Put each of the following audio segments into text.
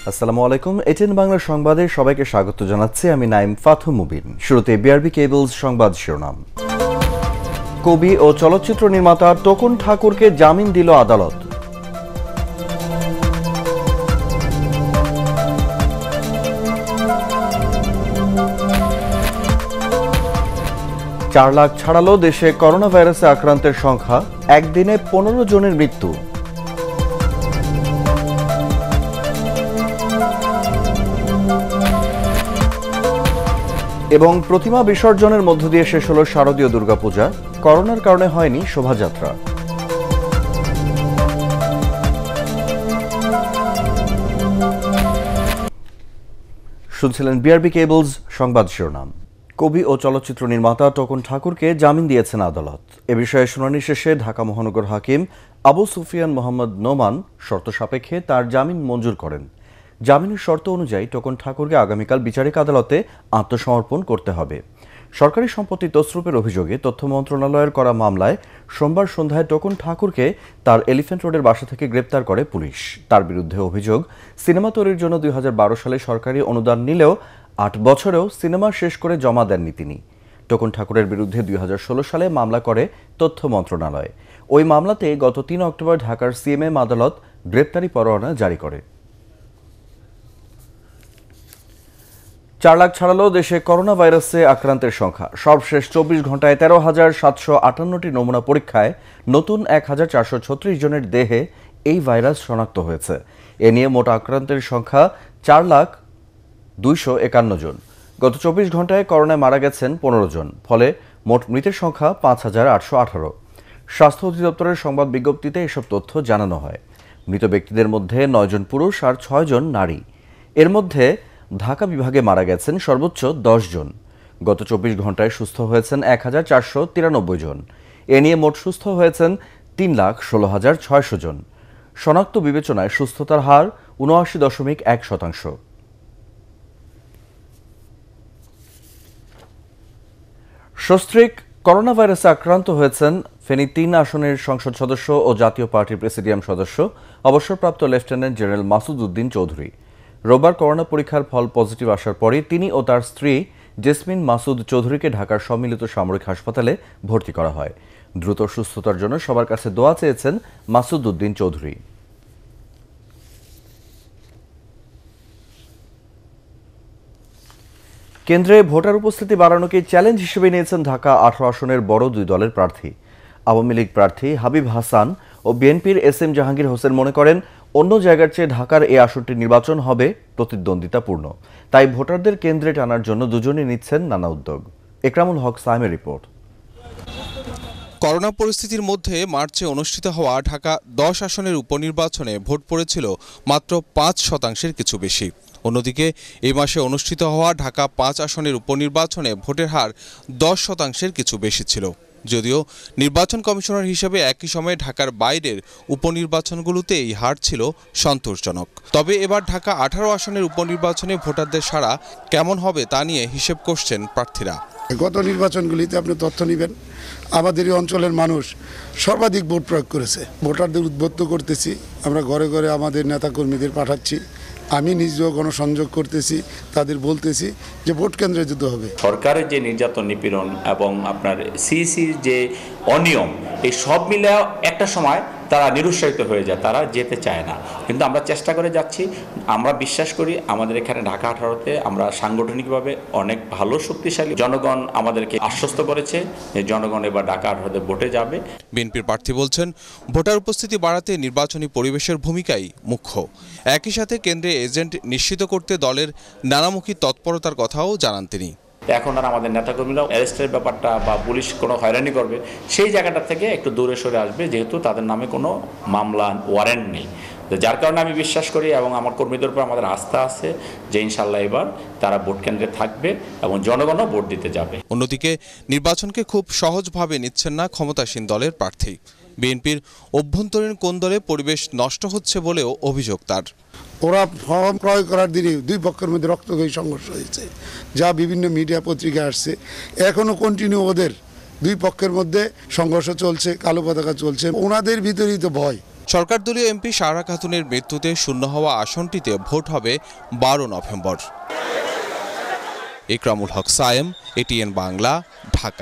আসসালামু আলাইকুম। এটিএন বাংলা সংবাদে সবাইকে স্বাগত জানাচ্ছি। আমি নাইম ফাথু মুবিন। শুরুতে বিআরবি কেবলস সংবাদ শিরোনাম। কবি ও চলচ্চিত্র নির্মাতা টোকন ঠাকুরকে জামিন দিল আদালত। চার লাখ ছাড়ালো দেশে করোনা ভাইরাসে আক্রান্তের সংখ্যা, একদিনে 15 জনের মৃত্যু। এবং প্রতিমা বিসর্জনের মধ্য দিয়ে শেষ হল শারদীয় দুর্গাপূজা। করোনার কারণে হয়নি শোভাযাত্রা। শুনছিলেন বিআরবি কেবলস সংবাদ শিরোনাম। কবি ও চলচ্চিত্র নির্মাতা টোকন ঠাকুরকে জামিন দিয়েছেন আদালত। এ বিষয়ে শুনানি শেষে ঢাকা মহানগর হাকিম আবু সুফিয়ান মোহাম্মদ নোমান শর্ত সাপেক্ষে তার জামিন মঞ্জুর করেন। জামিনের শর্ত অনুযায়ী টোকন ঠাকুরকে আগামীকাল বিচারিক আদালতে আত্মসমর্পণ করতে হবে। সরকারি সম্পত্তি তছরূপের অভিযোগে তথ্য মন্ত্রণালয়ের করা মামলায় সোমবার সন্ধ্যায় টোকন ঠাকুরকে তার এলিফ্যান্ট রোডের বাসা থেকে গ্রেপ্তার করে পুলিশ। তার বিরুদ্ধে অভিযোগ, সিনেমা তৈরির জন্য 2012 সালে সরকারি অনুদান নিলেও 8 বছরেও সিনেমা শেষ করে জমা দেননি তিনি। টোকন ঠাকুরের বিরুদ্ধে 2016 সালে মামলা করে তথ্য মন্ত্রণালয়। ওই মামলাতে গত 3 অক্টোবর ঢাকার সিএমএম আদালত গ্রেপ্তারি পরোয়ানা জারি করে। 4 লাখ ছাড়ালো দেশে করোনা ভাইরাসে আক্রান্তের সংখ্যা। সর্বশেষ 24 ঘন্টায় 13,758টি নমুনা পরীক্ষায় নতুন 1,436 জনের দেহে এই ভাইরাস শনাক্ত হয়েছে। এ নিয়ে মোট আক্রান্তের সংখ্যা 4,251 জন। গত 24 ঘন্টায় করোনায় মারা গেছেন 15 জন। ফলে মোট মৃতের সংখ্যা 5,818। স্বাস্থ্য অধিদপ্তরের সংবাদ বিজ্ঞপ্তিতে এসব তথ্য জানানো হয়। মৃত ব্যক্তিদের মধ্যে 9 জন পুরুষ আর 6 জন নারী। এর মধ্যে ঢাকা বিভাগে মারা গেছেন সর্বোচ্চ 10 জন। গত 24 ঘন্টায় সুস্থ হয়েছেন 1,493 জন। এ নিয়ে মোট সুস্থ হয়েছেন 3,16,600 জন। শনাক্ত বিবেচনায় সুস্থতার হার 79.1%। সস্ত্রীক করোনা ভাইরাসে আক্রান্ত হয়েছেন ফেনী 3 আসনের সংসদ সদস্য ও জাতীয় পার্টির প্রেসিডিয়াম সদস্য অবসরপ্রাপ্ত লেফটেন্যান্ট জেনারেল মাসুদ উদ্দিন চৌধুরী। রোববার করোনা পরীক্ষার ফল পজিটিভ আসার পরে তিনি ও তার স্ত্রী জেসমিন মাসুদ চৌধুরীকে ঢাকার সম্মিলিত সামরিক হাসপাতালে ভর্তি করা হয়। দ্রুত সুস্থতার জন্য সবার কাছে দোয়া চেয়েছেন মাসুদ উদ্দিন চৌধুরী। কেন্দ্রে ভোটার উপস্থিতি বাড়ানোকে চ্যালেঞ্জ হিসেবে নিয়েছেন ঢাকা 18 আসনের বড় 2 দলের প্রার্থী। আওয়ামী লীগ প্রার্থী হাবিব হাসান ও বিএনপির এসএম জাহাঙ্গীর হোসেন মনে করেন, অন্য জায়গার চেয়ে ঢাকার এই আসনটির নির্বাচন হবে প্রতিদ্বন্দ্বিতাপূর্ণ। তাই ভোটারদের কেন্দ্রে টানার জন্য দুজনই নিচ্ছেন নানা উদ্যোগ। একরামুল হক সাইমের রিপোর্ট। করোনা পরিস্থিতির মধ্যে মার্চে অনুষ্ঠিত হওয়া ঢাকা 10 আসনের উপনির্বাচনে ভোট পড়েছিল মাত্র 5% কিছু বেশি। অন্যদিকে এই মাসে অনুষ্ঠিত হওয়া ঢাকা 5 আসনের উপনির্বাচনে ভোটের হার 10% কিছু বেশি ছিল। যদিও নির্বাচন কমিশনার হিসেবে একই সময়ে ঢাকার বাইরের উপনির্বাচনগুলোতে এই হার ছিল সন্তোষজনক। তবে এবার ঢাকা 18 আসনের উপনির্বাচনে ভোটারদের সাড়া কেমন হবে তা নিয়ে হিসেব করছেন প্রার্থীরা। গত নির্বাচনগুলিতে আপনি তথ্য নেবেন, আমাদের এই অঞ্চলের মানুষ সর্বাধিক ভোট প্রয়োগ করেছে। ভোটারদের উদ্বুদ্ধ করতেছি, আমরা ঘরে ঘরে আমাদের নেতাকর্মীদের পাঠাচ্ছি, আমি নিজেও গণসংযোগ করতেছি, তাদের বলতেছি যে ভোট কেন্দ্রে যুদ্ধ হবে। সরকারের যে নির্যাতন নিপীড়ন এবং আপনার সিইসির যে অনিয়ম, এই সব মিলে একটা সময় তারা নিরুৎসাহিত হয়ে যায়, তারা যেতে চায় না। কিন্তু আমরা চেষ্টা করে যাচ্ছি। আমরা বিশ্বাস করি আমাদের এখানে ঢাকা 18তে আমরা সাংগঠনিকভাবে অনেক ভালো শক্তিশালী। জনগণ আমাদেরকে আশ্বস্ত করেছে যে জনগণ এবার ঢাকা 18তে ভোটে যাবে। বিএনপির প্রার্থী বলছেন, ভোটার উপস্থিতি বাড়াতে নির্বাচনী পরিবেশের ভূমিকাই মুখ্য। একই সাথে কেন্দ্রে এজেন্ট নিশ্চিত করতে দলের নানামুখী তৎপরতার কথাও জানান তিনি। এখন আর আমাদের নেতাকর্মীরাও অ্যারেস্টের ব্যাপারটা বা পুলিশ কোনো হয়রানি করবে সেই জায়গাটা থেকে একটু দূরে সরে আসবে, যেহেতু তাদের নামে কোনো মামলা ওয়ারেন্ট নেই। যার কারণে আমি বিশ্বাস করি এবং আমার কর্মীদের উপর আমাদের আস্থা আছে যে ইনশাল্লাহ এবার তারা ভোট কেন্দ্রে থাকবে এবং জনগণও ভোট দিতে যাবে। অন্যদিকে নির্বাচনকে খুব সহজভাবে নিচ্ছেন না ক্ষমতাসীন দলের প্রার্থী। বিএনপির অভ্যন্তরীণ কোন্দলে পরিবেশ নষ্ট হচ্ছে বলেও অভিযোগ তার। ওরা ফর্ম ক্রয় করার দিনে দুই পক্ষের মধ্যে রক্তক্ষয়ী সংঘর্ষ হয়েছে, যা বিভিন্ন মিডিয়া পত্রিকায় আসছে। এখনও কন্টিনিউ ওদের দুই পক্ষের মধ্যে সংঘর্ষ চলছে, কালো পতাকা চলছে। ওনাদের ভিতরেই তো ভয়। সরকার দলীয় এমপি সারা খাতুনের মৃত্যুতে শূন্য হওয়া আসনটিতে ভোট হবে 12 নভেম্বর। ইকরামুল হক সায়েম, এটিএন বাংলা, ঢাকা।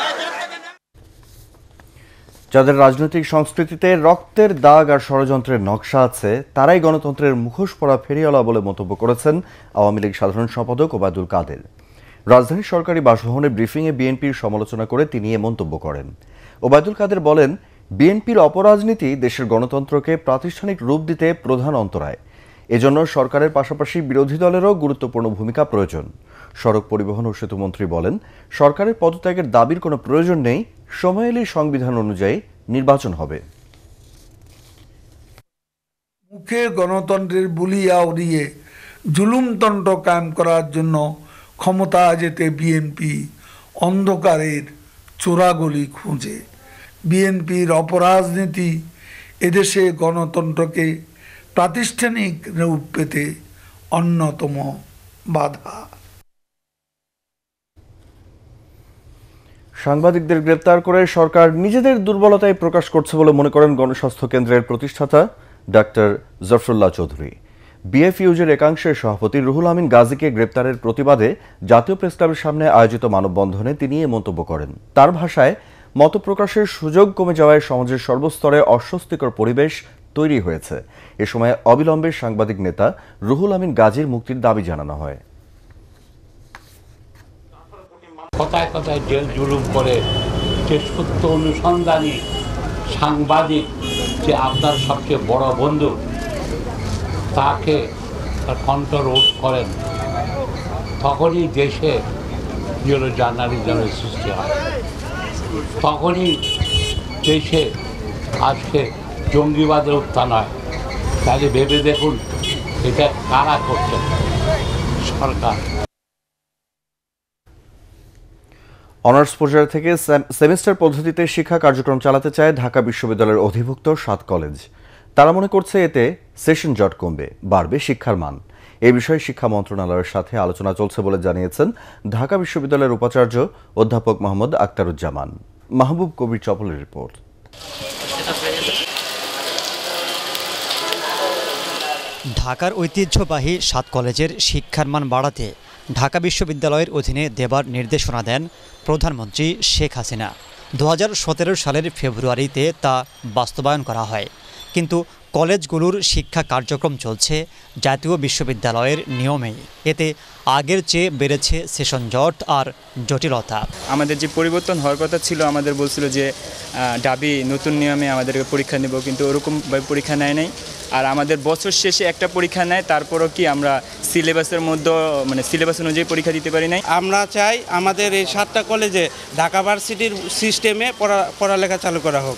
যাদের রাজনৈতিক সংস্কৃতিতে রক্তের দাগ আর ষড়যন্ত্রের নকশা আছে তারাই গণতন্ত্রের মুখোশ পরা ফেরিওয়ালা বলে মন্তব্য করেছেন আওয়ামী লীগ সাধারণ সম্পাদক ওবায়দুল কাদের। রাজধানীর সরকারি বাসভবনে ব্রিফিংয়ে বিএনপির সমালোচনা করে তিনি এ মন্তব্য করেন। ওবায়দুল কাদের বলেন, বিএনপির অপরাজনীতি দেশের গণতন্ত্রকে প্রাতিষ্ঠানিক রূপ দিতে প্রধান অন্তরায়। এজন্য সরকারের পাশাপাশি বিরোধী দলেরও গুরুত্বপূর্ণ ভূমিকা প্রয়োজন। সড়ক পরিবহন ও সেতুমন্ত্রী বলেন, সরকারের পদত্যাগের দাবির কোনো প্রয়োজন নেই, সময় এলেই সংবিধান অনুযায়ী নির্বাচন হবে। মুখে গণতন্ত্রের বুলিয়া উড়িয়ে জুলুমতন্ত্র কায়েম করার জন্য ক্ষমতা যেতে বিএনপি অন্ধকারের চোরাগলি খুঁজে। বিএনপির অপরাজনীতি এদেশে গণতন্ত্রকে প্রাতিষ্ঠানিক রূপ পেতে অন্যতম বাধা। সাংবাদিকদের গ্রেপ্তার করে সরকার নিজেদের দুর্বলতাই প্রকাশ করছে বলে মনে করেন গণস্বাস্থ্য কেন্দ্রের প্রতিষ্ঠাতা ডাক্তার জফরুল্লাহ চৌধুরী। বিএফইউজের একাংশের সভাপতি রুহুল আমিন গাজীকে গ্রেপ্তারের প্রতিবাদে জাতীয় প্রেসক্লাবের সামনে আয়োজিত মানববন্ধনে তিনি এ মন্তব্য করেন। তার ভাষায়, মতপ্রকাশের সুযোগ কমে যাওয়ায় সমাজের সর্বস্তরে অস্বস্তিকর পরিবেশ তৈরি হয়েছে। এ সময় অবিলম্বে সাংবাদিক নেতা রুহুল আমিন গাজীর মুক্তির দাবি জানানো হয়। কথায় কথায় জেল জুলুম করে যে সত্য অনুসন্ধানী সাংবাদিক যে আপনার সবচেয়ে বড় বন্ধু তাকে তার কণ্ঠ রোধ করেন, তখনই দেশে জার্নালিজমের সৃষ্টি হয়, তখনই দেশে আজকে জঙ্গিবাদের উত্থান হয়। তাহলে ভেবে দেখুন এটা কারা করছেন? সরকার। অনার্স পর্যায় থেকে সেমিস্টার পদ্ধতিতে শিক্ষা কার্যক্রম চালাতে চায় ঢাকা বিশ্ববিদ্যালয়ের অধিভুক্ত 7 কলেজ। তারা মনে করছে এতে সেশন জট কমবে, বাড়বে শিক্ষার মান। এ বিষয়ে শিক্ষা মন্ত্রণালয়ের সাথে আলোচনা চলছে বলে জানিয়েছেন ঢাকা বিশ্ববিদ্যালয়ের উপাচার্য অধ্যাপক মোহাম্মদ আক্তারুজ্জামান। মাহবুব কবির চপলের রিপোর্ট। ঢাকার ঐতিহ্যবাহী 7 কলেজের শিক্ষার মান বাড়াতে ঢাকা বিশ্ববিদ্যালয়ের অধীনে দেবার নির্দেশনা দেন প্রধানমন্ত্রী শেখ হাসিনা। 2017 সালের ফেব্রুয়ারিতে তা বাস্তবায়ন করা হয়, কিন্তু কলেজগুলোর শিক্ষা কার্যক্রম চলছে জাতীয় বিশ্ববিদ্যালয়ের নিয়মেই। এতে আগের চেয়ে বেড়েছে সেশন জট আর জটিলতা। আমাদের যে পরিবর্তন হওয়ার কথা ছিল, আমাদের বলছিল যে ঢাবি নতুন নিয়মে আমাদেরকে পরীক্ষা নেব, কিন্তু ওরকমভাবে পরীক্ষা নেয় নাই। আর আমাদের বছর শেষে একটা পরীক্ষা নেয়, তারপরও কি আমরা সিলেবাসের মধ্যে সিলেবাস অনুযায়ী পরীক্ষা দিতে পারি নাই। আমরা চাই আমাদের এই 7টা কলেজে ঢাকা ভার্সিটির সিস্টেমে পড়ালেখা চালু করা হোক।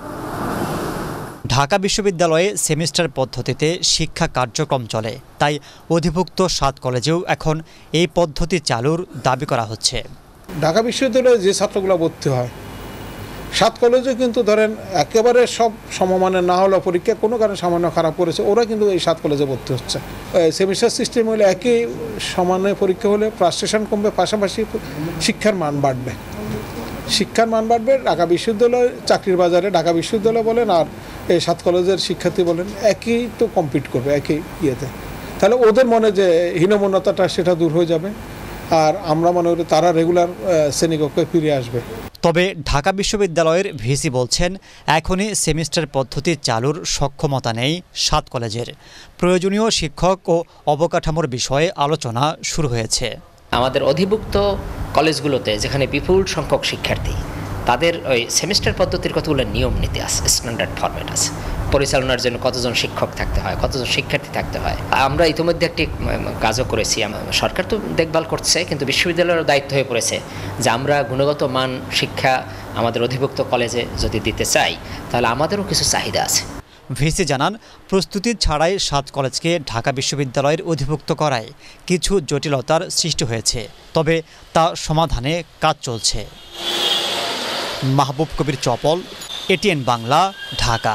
ঢাকা বিশ্ববিদ্যালয়ে সেমিস্টার পদ্ধতিতে শিক্ষা কার্যক্রম চলে, তাই অধিভুক্ত 7 কলেজেও এখন এই পদ্ধতি চালুর দাবি করা হচ্ছে। ঢাকা বিশ্ববিদ্যালয়ে যে ছাত্রগুলো ভর্তি হয় 7 কলেজে কিন্তু ধরেন একেবারে সব সমমানের না হলেও পরীক্ষা কোনো কারণে সামান্য খারাপ করেছে, ওরা কিন্তু এই 7 কলেজে ভর্তি হচ্ছে। সেমিস্টার সিস্টেম হলে একই সমানে পরীক্ষা হলে ফ্রাস্ট্রেশন কমবে, পাশাপাশি শিক্ষার মান বাড়বে। শিক্ষার মান বাড়বে। ঢাকা বিশ্ববিদ্যালয় চাকরির বাজারে ঢাকা বিশ্ববিদ্যালয় বলেন আর এই 7 কলেজের শিক্ষার্থী বলেন একই তো কম্পিট করবে একই ইয়েতে। তাহলে ওদের মনে যে হীনমন্যতাটা সেটা দূর হয়ে যাবে, আর আমরা মনে করি তারা রেগুলার শ্রেণীকক্ষে ফিরে আসবে। তবে ঢাকা বিশ্ববিদ্যালয়ের ভিসি বলছেন, এখনই সেমিস্টার পদ্ধতি চালুর সক্ষমতা নেই 7 কলেজের। প্রয়োজনীয় শিক্ষক ও অবকাঠামোর বিষয়ে আলোচনা শুরু হয়েছে। আমাদের অধিভুক্ত কলেজগুলোতে যেখানে বিপুল সংখ্যক শিক্ষার্থী, তাদের ওই সেমিস্টার পদ্ধতির কতগুলো নিয়ম নীতি আছে, স্ট্যান্ডার্ড ফরম্যাট আছে। পরিচালনার জন্য কতজন শিক্ষক থাকতে হয়, কতজন শিক্ষার্থী থাকতে হয়। আমরা ইতিমধ্যে একটি কাজও করেছি, সরকার তো দেখভাল করছে, কিন্তু বিশ্ববিদ্যালয়ের দায়িত্ব হয়ে পড়েছে যে আমরা গুণগত মান শিক্ষা আমাদের অধিভুক্ত কলেজে যদি দিতে চাই, তাহলে আমাদেরও কিছু চাহিদা আছে। ভিসি জানান, প্রস্তুতি ছাড়াই 7 কলেজকে ঢাকা বিশ্ববিদ্যালয়ের অধিভুক্ত করায় কিছু জটিলতার সৃষ্টি হয়েছে, তবে তা সমাধানে কাজ চলছে। মাহবুব কবির চপল, এটিএন বাংলা, ঢাকা।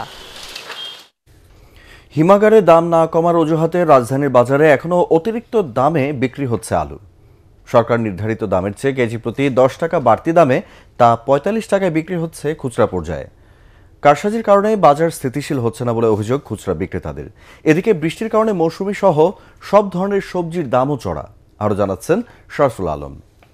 হিমাগারে দাম না কমার অজুহাতে রাজধানীর বাজারে এখনও অতিরিক্ত দামে বিক্রি হচ্ছে আলু। সরকার নির্ধারিত দামের চেয়ে কেজি প্রতি 10 টাকা বাড়তি দামে তা 45 টাকায় বিক্রি হচ্ছে খুচরা পর্যায়ে। কারসাজির কারণে বাজার স্থিতিশীল হচ্ছে না বলে অভিযোগ খুচরা বিক্রেতাদের। এদিকে বৃষ্টির কারণে মৌসুমী সহ সব ধরনের সবজির দামও চড়া। আরও জানাচ্ছেন শরফুল আলম।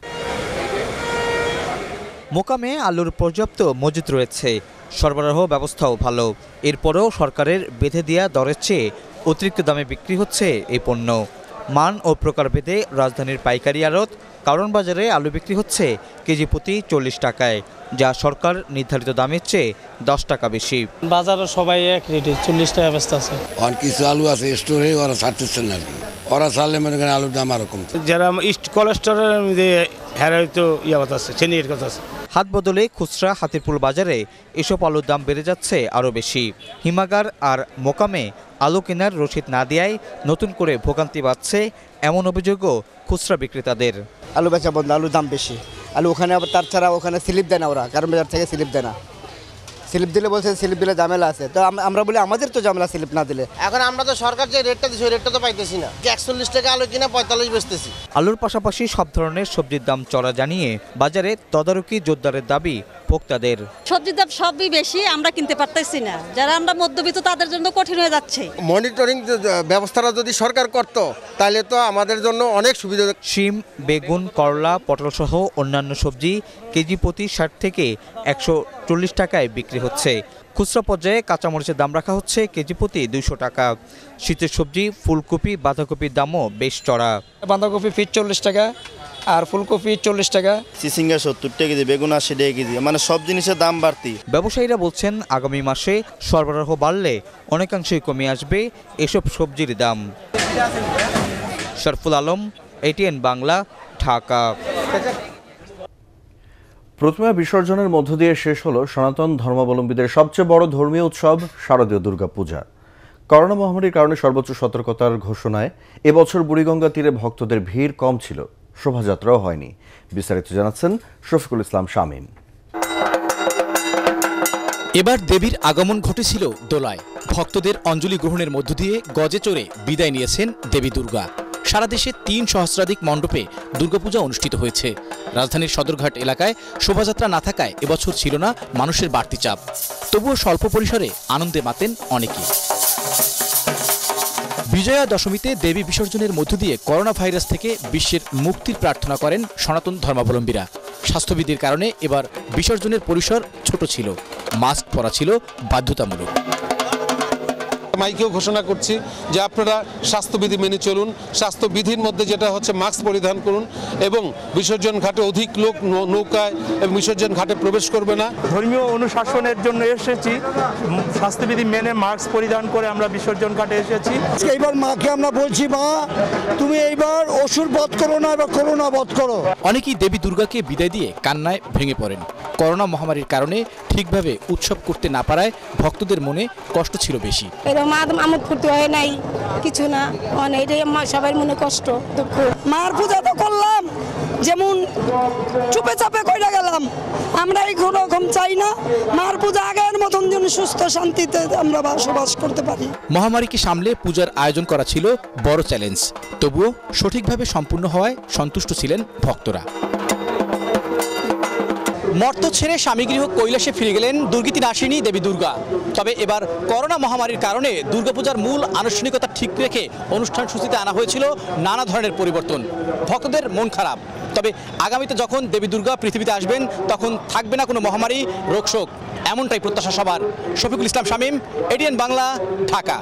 মোকামে আলুর পর্যাপ্ত মজুত রয়েছে, সরবরাহ ব্যবস্থাও ভালো। এরপরও সরকারের বেঁধে দেওয়া দরের চেয়ে অতিরিক্ত দামে বিক্রি হচ্ছে এই পণ্য। মান ও প্রকারভেদে রাজধানীর পাইকারি আড়ত কারণ বাজারে আলু বিক্রি হচ্ছে কেজি প্রতি 40 টাকায়, যা সরকার নির্ধারিত দামের চেয়ে 10 টাকা বেশি। বাজারে সবাই এক রেটে 40 টাকা ব্যস্ত আছে। অনেক কিছু আলু আছে স্টোরে, ওরা ছাড়তেছে না, ওরা ছাড়লে মনে করেন আলুর দাম আরো কমছে। যারা কোলেস্টোরের মধ্যে হয়তো কথা আছে, চেনির কথা আছে। হাত বদলে খুচরা হাতিরপুল বাজারে এসব আলুর দাম বেড়ে যাচ্ছে আরও বেশি। হিমাগার আর মোকামে আলু কেনার রসিদ না দেওয়ায় নতুন করে ভোগান্তি বাড়ছে, এমন অভিযোগও খুচরা বিক্রেতাদের। আলু বেচা বন্ধ, আলুর দাম বেশি। আলু ওখানে আবার তার ছাড়া ওখানে স্লিপ দেয় না, ওরা কারণ বাজার থেকে স্লিপ দেয় না। স্লিপ দিলে বলছে স্লিপ দিলে ঝামেলা আছে, তো আমরা বলি আমাদের তো ঝামেলা স্লিপ না দিলে। এখন আমরা তো সরকার যে রেটটা দিচ্ছে ওই রেটটা তো পাইতেছি না। 41 টাকা আলু কিনা 45 বেচতেছি। আলুর পাশাপাশি সব ধরনের সবজির দাম চড়া জানিয়ে বাজারে তদারকি জোরদারের দাবি ভোক্তাদের। সবজির দাম সবই বেশি, আমরা কিনতে পারতেছি না। যারা আমরা মধ্যবিত্ত তাদের জন্য কঠিন হয়ে যাচ্ছে। মনিটরিং ব্যবস্থাটা যদি সরকার করত তাহলে তো আমাদের জন্য অনেক সুবিধা। শিম, বেগুন, করলা, পটল সহ অন্যান্য সবজি কেজি প্রতি 60 থেকে 140 টাকায় বিক্রি হচ্ছে। খুচরা পর্যায়ে কাঁচামরিচের দাম রাখা হচ্ছে কেজি প্রতি 200 টাকা। শীতের সবজি ফুলকপি, বাঁধাকপির দামও বেশ চড়া। বাঁধাকপি ফিট 40 টাকা আর ফুলকপি 40 টাকা। চিচিঙ্গা 70 টাকা কেজি, বেগুন 80 টাকা কেজি, মানে সব জিনিসের দাম বাড়তি। ব্যবসায়ীরা বলছেন আগামী মাসে সরবরাহ বাড়লে অনেকাংশেই কমে আসবে এসব সবজির দাম। শরফুল আলম, ATN বাংলা, ঢাকা। প্রতিমা বিসর্জনের মধ্য দিয়ে শেষ হলো সনাতন ধর্মাবলম্বীদের সবচেয়ে বড় ধর্মীয় উৎসব শারদীয় দুর্গাপূজা। করোনা মহামারীর কারণে সর্বোচ্চ সতর্কতার ঘোষণায় এবছর বুড়িগঙ্গা তীরে ভক্তদের ভিড় কম ছিল, শোভাযাত্রাও হয়নি। বিস্তারিত জানাচ্ছেন শফিকুল ইসলাম শামীম। এবার দেবীর আগমন ঘটেছিল দোলায়। ভক্তদের অঞ্জলি গ্রহণের মধ্য দিয়ে গজে চড়ে বিদায় নিয়েছেন দেবী দুর্গা। সারা দেশে 3 সহস্রাধিক মণ্ডপে দুর্গাপূজা অনুষ্ঠিত হয়েছে। রাজধানীর সদরঘাট এলাকায় শোভাযাত্রা না থাকায় এবছর ছিল না মানুষের বাড়তি চাপ। তবুও স্বল্প পরিসরে আনন্দে মাতেন অনেকে। বিজয়া দশমীতে দেবী বিসর্জনের মধ্য দিয়ে করোনা ভাইরাস থেকে বিশ্বের মুক্তির প্রার্থনা করেন সনাতন ধর্মাবলম্বীরা। স্বাস্থ্যবিধির কারণে এবার বিসর্জনের পরিসর ছোট ছিল, মাস্ক পরা ছিল বাধ্যতামূলক। মাইকেও ঘোষণা করছি যে আপনারা স্বাস্থ্যবিধি মেনে চলুন। স্বাস্থ্যবিধির মধ্যে যেটা হচ্ছে মাস্ক পরিধান করুন এবং বিসর্জন ঘাটে অধিক লোক নৌকায় এবং বিসর্জন ঘাটে প্রবেশ করবে না। ধর্মীয় অনুশাসনের জন্য এসেছি, স্বাস্থ্যবিধি মেনে মাস্ক পরিধান করে আমরা বিসর্জন ঘাটে এসেছি। এইবার মাকে আমরা বলছি, মা তুমি এইবার অসুর বধ করো না, এবার করোনা বধ করো। অনেকেই দেবী দুর্গাকে বিদায় দিয়ে কান্নায় ভেঙে পড়েন। করোনা মহামারীর কারণে ঠিকভাবে উৎসব করতে না পারায় ভক্তদের মনে কষ্ট ছিল বেশি। আমোদ করতে হয় নাই কিছু না, এটাই সবার মনে কষ্ট দুঃখ। মার পূজা তো করলাম, যেমন চুপে চাপে কইরা গেলাম, আমরা এই রকম চাই না। মার পূজা আগের মতন যেন সুস্থ শান্তিতে আমরা বসবাস করতে পারি। মহামারীকে সামলে পূজার আয়োজন করা ছিল বড় চ্যালেঞ্জ, তবুও সঠিকভাবে সম্পূর্ণ হওয়ায় সন্তুষ্ট ছিলেন ভক্তরা। মর্ত ছেড়ে স্বামীগৃহ কৈলাসে ফিরে গেলেন দুর্গতি নাশিনী দেবী দুর্গা। তবে এবার করোনা মহামারীর কারণে দুর্গাপূজার মূল আনুষ্ঠানিকতা ঠিক রেখে অনুষ্ঠান সূচিতে আনা হয়েছিল নানা ধরনের পরিবর্তন। ভক্তদের মন খারাপ, তবে আগামীতে যখন দেবী দুর্গা পৃথিবীতে আসবেন তখন থাকবে না কোনো মহামারী, রোগশোক, এমনটাই প্রত্যাশা সবার। শফিকুল ইসলাম শামীম, ATN বাংলা, ঢাকা।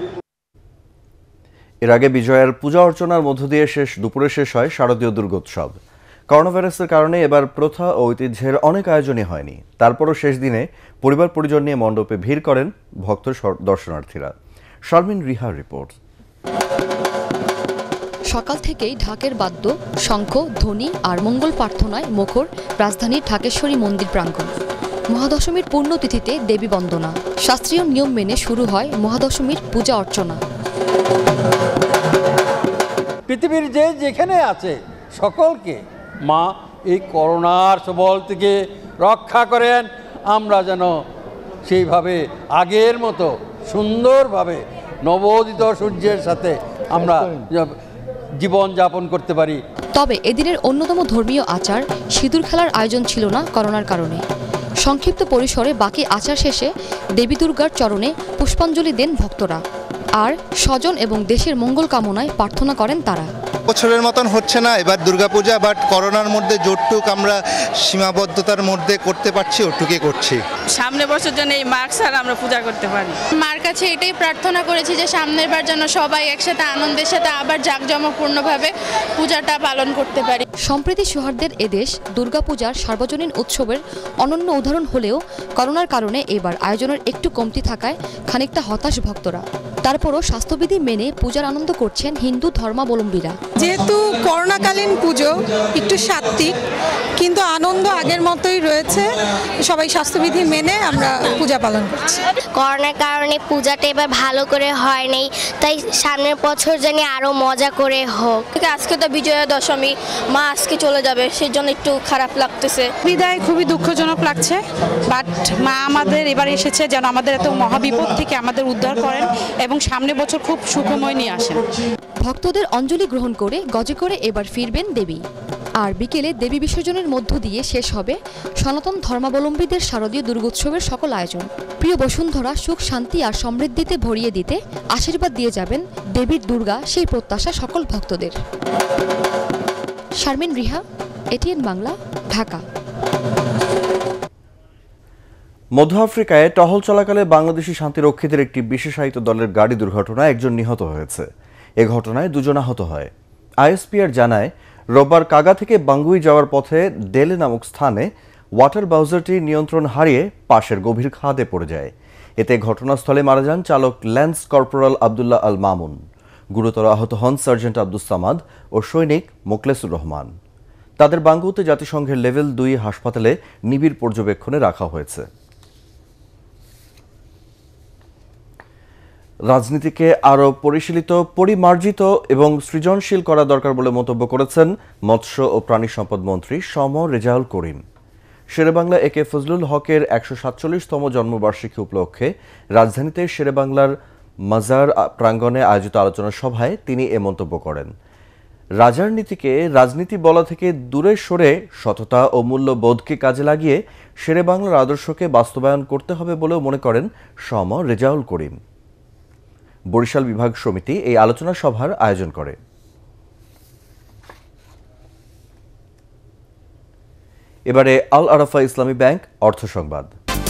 এর আগে বিজয়ার পূজা অর্চনার মধ্য দিয়ে দুপুরে শেষ হয় শারদীয় দুর্গোৎসব। করোনা ভাইরাসের কারণে এবার প্রথা ও ঐতিহ্যের অনেক আয়োজনই হয়নি। তারপরও শেষ দিনে পরিবার পরিজন নিয়ে মণ্ডপে ভিড় করেন ভক্ত দর্শনার্থীরা। শারমিন রিহার রিপোর্ট। সকাল থেকেই ঢাকের বাদ্য, শঙ্খ, ধ্বনি আর মঙ্গল প্রার্থনায় মুখর রাজধানীর ঢাকেশ্বরী মন্দির প্রাঙ্গণ। মহাদশমীর পুণ্যতিথিতে দেবী বন্দনা, শাস্ত্রীয় নিয়ম মেনে শুরু হয় মহাদশমীর পূজা অর্চনা। পৃথিবীর যেখানে আছে সকলকে মা এই করোনার সবল থেকে রক্ষা করেন, আমরা যেন সেইভাবে আগের মতো সুন্দরভাবে নবোদিত সূর্যের সাথে আমরা জীবন যাপন করতে পারি। তবে এদিনের অন্যতম ধর্মীয় আচার সিঁদুর খেলার আয়োজন ছিল না করোনার কারণে। সংক্ষিপ্ত পরিসরে বাকি আচার শেষে দেবী দুর্গার চরণে পুষ্পাঞ্জলি দেন ভক্তরা আর স্বজন এবং দেশের মঙ্গল কামনায় প্রার্থনা করেন তারা। বছরের মতন হচ্ছে না এবার দুর্গাপূজা, বাট করোনার মধ্যে যতটুক আমরা সীমাবদ্ধতার মধ্যে করতে পারছি ওটুকুই করছি। সামনে বছর যেন এই মার্ক ছাড়া আমরা পূজা করতে পারি। মার কাছে এটাই প্রার্থনা করেছি যে সামনের বার যেন সবাই একসাথে আনন্দের সাথে আবার জাঁকজমকপূর্ণভাবে পূজাটা পালন করতে পারি। সম্প্রীতি সৌহার্দ্যের এদেশ দুর্গাপূজার সার্বজনীন উৎসবের অনন্য উদাহরণ হলেও করোনার কারণে এবার আয়োজনের একটু কমতি থাকায় খানিকটা হতাশ ভক্তরা। তারপরও স্বাস্থ্যবিধি মেনে পূজার আনন্দ করছেন হিন্দু ধর্মাবলম্বীরা। যেহেতু করোনাকালীন পুজো একটু সাত্ত্বিক, কিন্তু আনন্দ আগের মতোই রয়েছে। সবাই স্বাস্থ্যবিধি মেনে আমরা পূজা পালন করছি। করোনার কারণে পূজাটা এবার ভালো করে হয় নাই, তাই সামনের বছর জানি আরো মজা করে হোক। আজকে তো বিজয়া দশমী, মা আজকে চলে যাবে, সেই জন্য একটু খারাপ লাগতেছে। বিদায় খুবই দুঃখজনক লাগছে, বাট মা আমাদের এবার এসেছে যেন আমাদের এত মহাবিপদ থেকে আমাদের উদ্ধার করেন এবং সামনের বছর খুব সুখময় নিয়ে আসেন। ভক্তদের অঞ্জলি গ্রহণ করে গজে করে এবার ফিরবেন দেবী। আর বিকেলে দেবী বিসর্জনের মধ্য দিয়ে শেষ হবে সনাতন ধর্মাবলম্বীদের শারদীয় দুর্গোৎসবের সকল আয়োজন। প্রিয় বসুন্ধরা সুখ শান্তি আর সমৃদ্ধিতে ভরিয়ে দিতে আশীর্বাদ দিয়ে যাবেন দেবীর দুর্গা, সেই প্রত্যাশা সকল ভক্তদের। শারমিন রিহা, এটিএন বাংলা, ঢাকা। মধ্য আফ্রিকায় টহল চলাকালে বাংলাদেশি শান্তিরক্ষীদের একটি বিশেষায়িত দলের গাড়ি দুর্ঘটনায় একজন নিহত হয়েছে। এ ঘটনায় দুজন আহত হয়। আইএসপিআর জানায়, রোববার কাগা থেকে বাঙ্গুই যাওয়ার পথে ডেলে নামক স্থানে ওয়াটার বাউজারটি নিয়ন্ত্রণ হারিয়ে পাশের গভীর খাদে পড়ে যায়। এতে ঘটনাস্থলে মারা যান চালক ল্যান্স কর্পোরাল আবদুল্লাহ আল মামুন। গুরুতর আহত হন সার্জেন্ট আব্দুস সামাদ ও সৈনিক মোকলেসুর রহমান। তাদের বাঙ্গুতে জাতিসংঘের লেভেল 2 হাসপাতালে নিবিড় পর্যবেক্ষণে রাখা হয়েছে। রাজনীতিকে আরও পরিশীলিত, পরিমার্জিত এবং সৃজনশীল করা দরকার বলে মন্তব্য করেছেন মৎস্য ও প্রাণী সম্পদ মন্ত্রী সম রেজাউল করিম। শেরেবাংলা একে ফজলুল হকের 147তম জন্মবার্ষিকী উপলক্ষে রাজধানীতে শেরেবাংলার মাজার প্রাঙ্গণে আয়োজিত আলোচনা সভায় তিনি এ মন্তব্য করেন। রাজার নীতিকে রাজনীতি বলা থেকে দূরে সরে সততা ও মূল্যবোধকে কাজে লাগিয়ে শেরেবাংলার আদর্শকে বাস্তবায়ন করতে হবে বলেও মনে করেন সম রেজাউল করিম। বরিশাল বিভাগ সমিতি এই আলোচনা সভার আয়োজন করে। এবারে আল আরাফা ইসলামী ব্যাংক অর্থ সংবাদ।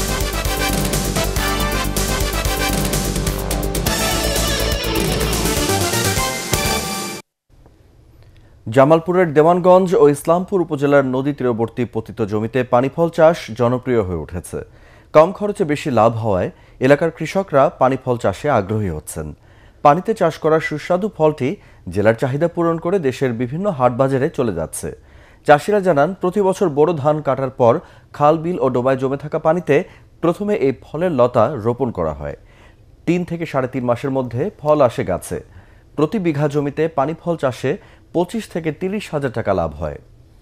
জামালপুরের দেওয়ানগঞ্জ ও ইসলামপুর উপজেলার নদী তীরবর্তী পতিত জমিতে পানিফল চাষ জনপ্রিয় হয়ে উঠেছে। কম খরচে বেশি লাভ হওয়ায় এলাকার কৃষকরা পানিফল চাষে আগ্রহী হচ্ছেন। পানিতে চাষ করা সুস্বাদু ফলটি জেলার চাহিদা পূরণ করে দেশের বিভিন্ন হাটবাজারে চলে যাচ্ছে। চাষিরা জানান, প্রতি বছর বোরো ধান কাটার পর খাল, বিল ও ডোবায় জমে থাকা পানিতে প্রথমে এই ফলের লতা রোপণ করা হয়। 3 থেকে 3.5 মাসের মধ্যে ফল আসে গাছে। প্রতি বিঘা জমিতে পানিফল চাষে 25 থেকে 30 হাজার টাকা লাভ হয়।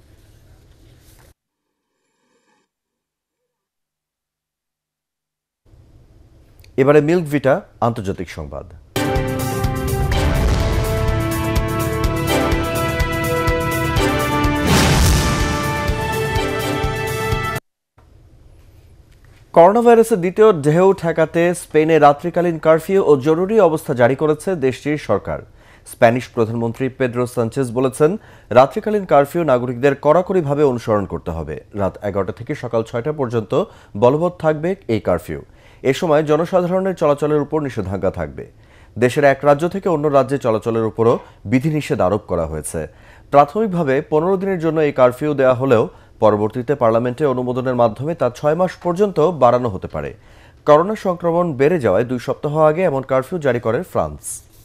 এবারে মিল্ক ভিটা আন্তর্জাতিক সংবাদ। করোনা ভাইরাসের দ্বিতীয় ঢেউ ঠেকাতে স্পেনে রাত্রিকালীন কারফিউ ও জরুরি অবস্থা জারি করেছে দেশটির সরকার। স্প্যানিশ প্রধানমন্ত্রী পেড্রো সানচেজ বলেছেন, রাত্রিকালীন কারফিউ নাগরিকদের কড়াকড়িভাবে অনুসরণ করতে হবে। রাত 11টা থেকে সকাল 6টা পর্যন্ত বলবৎ থাকবে এই কারফিউ। এ সময় জনসাধারণের চলাচলের উপর নিষেধাজ্ঞা থাকবে। দেশের এক রাজ্য থেকে অন্য রাজ্যে চলাচলের উপরও বিধিনিষেধ আরোপ করা হয়েছে। প্রাথমিকভাবে 15 দিনের জন্য এই কারফিউ দেওয়া হলেও পরবর্তীতে পার্লামেন্টে অনুমোদনের মাধ্যমে তা 6 মাস পর্যন্ত বাড়ানো হতে পারে। করোনা সংক্রমণ বেড়ে যাওয়ায় 2 সপ্তাহ আগে এমন কারফিউ জারি করে ফ্রান্স।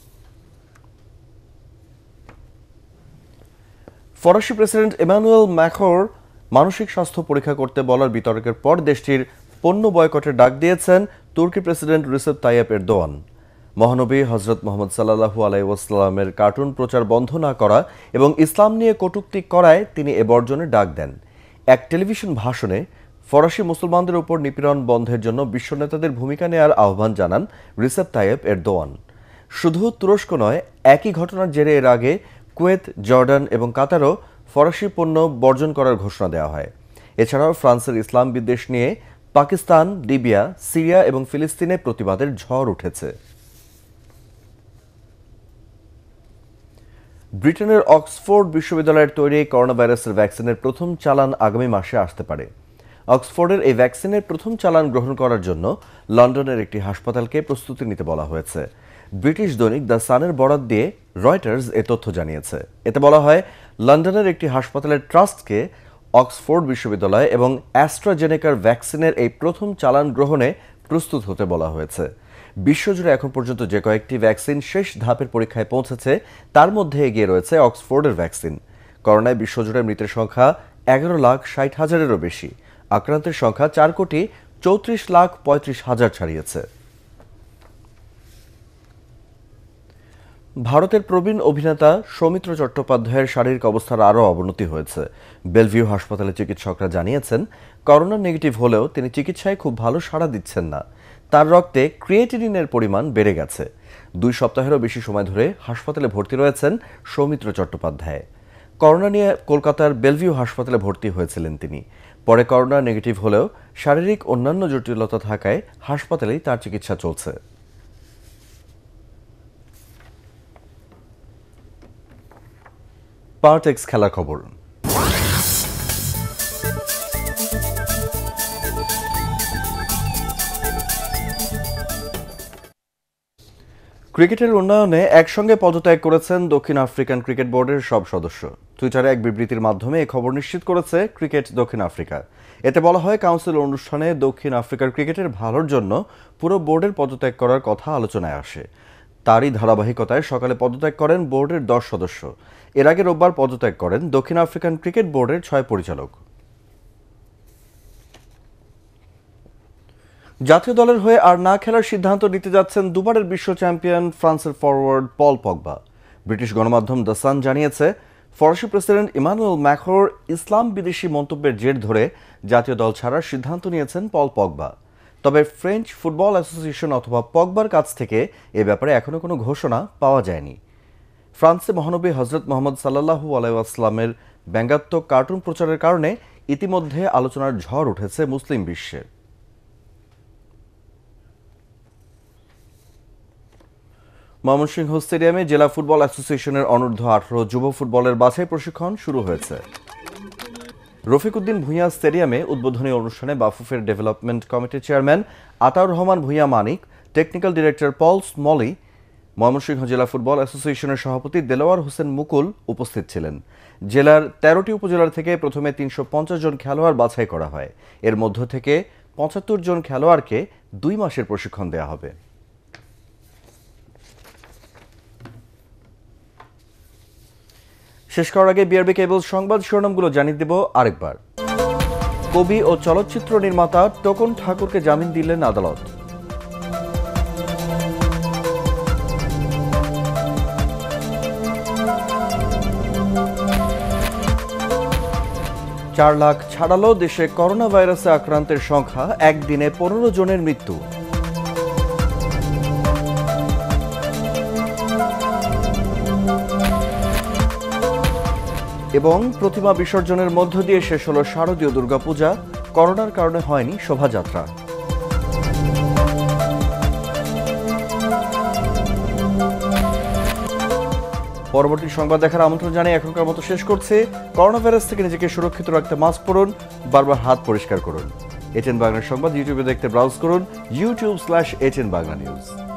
ফরাসি প্রেসিডেন্ট ইমানুয়েল ম্যাক্রোর মানসিক স্বাস্থ্য পরীক্ষা করতে বলার বিতর্কের পর দেশটির পণ্য বয়কটের ডাক দিয়েছেন তুর্কি প্রেসিডেন্ট রিসেপ তাইয়েপ এরদোয়ান। মহানবী হজরত মুহাম্মদ সাল্লাল্লাহু আলাইহি ওয়াসাল্লামের কার্টুন প্রচার বন্ধ না করা এবং ইসলাম নিয়ে কটূক্তি করায় তিনি এ বর্জনের ডাক দেন। এক টেলিভিশন ভাষণে ফরাসি মুসলমানদের উপর নিপীড়ন বন্ধের জন্য বিশ্ব নেতাদের ভূমিকা নেওয়ার আহ্বান জানান রিসেপ তাইয়েপ এরদোয়ান। শুধু তুরস্ক নয়, একই ঘটনার জেরে এর আগে কুয়েত, জর্ডান এবং কাতারও ফরাসি পণ্য বর্জন করার ঘোষণা দেওয়া হয়। এছাড়াও ফ্রান্সের ইসলাম বিদ্বেষ নিয়ে পাকিস্তান, লিবিয়া, সিরিয়া এবং ফিলিস্তিনে প্রতিবাদের ঝড় উঠেছে। ব্রিটেনের অক্সফোর্ড বিশ্ববিদ্যালয়ের তৈরি করোনা ভাইরাসের ভ্যাকসিনের প্রথম চালান আগামী মাসে আসতে পারে। অক্সফোর্ডের এই ভ্যাকসিনের প্রথম চালান গ্রহণ করার জন্য লন্ডনের একটি হাসপাতালকে প্রস্তুতি নিতে বলা হয়েছে। ব্রিটিশ দৈনিক দ্য সানের বরাত দিয়ে রয়টার্স এ তথ্য জানিয়েছে। এতে বলা হয়, লন্ডনের একটি হাসপাতালের ট্রাস্টকে অক্সফোর্ড বিশ্ববিদ্যালয় এবং অ্যাস্ট্রাজেনেকার ভ্যাকসিনের এই প্রথম চালান গ্রহণে প্রস্তুত হতে বলা হয়েছে। বিশ্বজুড়ে এখন পর্যন্ত যে কয়েকটি ভ্যাকসিন শেষ ধাপের পরীক্ষায় পৌঁছেছে তার মধ্যে এগিয়ে রয়েছে অক্সফোর্ডের ভ্যাকসিন। করোনায় বিশ্বজুড়ে মৃতের সংখ্যা 11,60,000-এরও বেশি। আক্রান্তের সংখ্যা 4,34,35,000 ছাড়িয়েছে। ভারতের প্রবীণ অভিনেতা সৌমিত্র চট্টোপাধ্যায়ের শারীরিক অবস্থার আরও অবনতি হয়েছে। বেলভিউ হাসপাতালে চিকিৎসকরা জানিয়েছেন, করোনা নেগেটিভ হলেও তিনি চিকিৎসায় খুব ভালো সাড়া দিচ্ছেন না। তার রক্তে ক্রিয়েটিনিনের পরিমাণ বেড়ে গেছে। 2 সপ্তাহেরও বেশি সময় ধরে হাসপাতালে ভর্তি রয়েছেন সৌমিত্র চট্টোপাধ্যায়। করোনা নিয়ে কলকাতার বেলভিউ হাসপাতালে ভর্তি হয়েছিলেন তিনি। পরে করোনা নেগেটিভ হলেও শারীরিক অন্যান্য জটিলতা থাকায় হাসপাতালেই তার চিকিৎসা চলছে। পার্টেক্স খেলার খবর। ক্রিকেটের উন্নয়নে একসঙ্গে পদত্যাগ করেছেন দক্ষিণ আফ্রিকান ক্রিকেট বোর্ডের সব সদস্য। টুইটারে এক বিবৃতির মাধ্যমে এই খবর নিশ্চিত করেছে ক্রিকেট দক্ষিণ আফ্রিকা। এতে বলা হয়, কাউন্সিল অনুষ্ঠানে দক্ষিণ আফ্রিকার ক্রিকেটের ভালোর জন্য পুরো বোর্ডের পদত্যাগ করার কথা আলোচনায় আসে। তারই ধারাবাহিকতায় সকালে পদত্যাগ করেন বোর্ডের 10 সদস্য। এর আগে রোববার পদত্যাগ করেন দক্ষিণ আফ্রিকান ক্রিকেট বোর্ডের 6 পরিচালক। জাতীয় দলের হয়ে আর না খেলার সিদ্ধান্ত নিতে যাচ্ছেন দুবারের বিশ্ব চ্যাম্পিয়ন ফ্রান্সের ফরওয়ার্ড পল পগবা। ব্রিটিশ গণমাধ্যম দ্য সান জানিয়েছে, ফরাসি প্রেসিডেন্ট ইমানুয়েল ম্যাক্রোর ইসলাম বিদেশি মন্তব্যের জের ধরে জাতীয় দল ছাড়ার সিদ্ধান্ত নিয়েছেন পল পগবা। তবে ফ্রেঞ্চ ফুটবল অ্যাসোসিয়েশন অথবা পগবার কাছ থেকে এ ব্যাপারে এখনো কোনো ঘোষণা পাওয়া যায়নি। ফ্রান্সে মহানবী হজরত মোহাম্মদ সাল্লাল্লাহু আলাইহি ওয়াসাল্লামের ব্যঙ্গাত্মক কার্টুন প্রচারের কারণে ইতিমধ্যে আলোচনার ঝড় উঠেছে মুসলিম বিশ্বে। ময়মনসিংহ স্টেডিয়ামে জেলা ফুটবল অ্যাসোসিয়েশনের অনূর্ধ্ব 18 যুব ফুটবলের বাছাই প্রশিক্ষণ শুরু হয়েছে। রফিকুদ্দিন ভূঁইয়া স্টেডিয়ামে উদ্বোধনী অনুষ্ঠানে বাফুফের ডেভেলপমেন্ট কমিটির chairman Ataur Rahman Bhuiyan Manik, technical director Paul Smalley, Mymensingh জেলা ফুটবল অ্যাসোসিয়েশনের সভাপতি দেলোয়ার হোসেন মুকুল উপস্থিত ছিলেন। জেলার 13টি উপজেলার থেকে প্রথমে 350 জন খেলোয়াড় বাছাই করা হয়। এর মধ্য থেকে 75 জন খেলোয়াড়কে 2 মাসের প্রশিক্ষণ দেওয়া হবে। শেষ করার আগে বিআরবি কেবল সংবাদ শিরোনামগুলো জানিয়ে দেব আরেকবার। কবি ও চলচ্চিত্র নির্মাতা টোকন ঠাকুরকে জামিন দিলেন আদালত। চার লাখ ছাড়ালো দেশে করোনা ভাইরাসে আক্রান্তের সংখ্যা, একদিনে 15 জনের মৃত্যু। এবং প্রতিমা বিসর্জনের মধ্য দিয়ে শেষ হলো শারদীয় দুর্গাপূজা। করোনার কারণে হয়নি শোভাযাত্রা। পরবর্তী সংবাদ দেখার আমন্ত্রণ জানিয়ে এখনকার মতো শেষ করছে। করোনা ভাইরাস থেকে নিজেকে সুরক্ষিত রাখতে মাস্ক পরুন, বারবার হাত পরিষ্কার করুন। এটিএন বাংলা সংবাদ ইউটিউবে দেখতে ব্রাউজ করুন youtube/ATN Bangla News।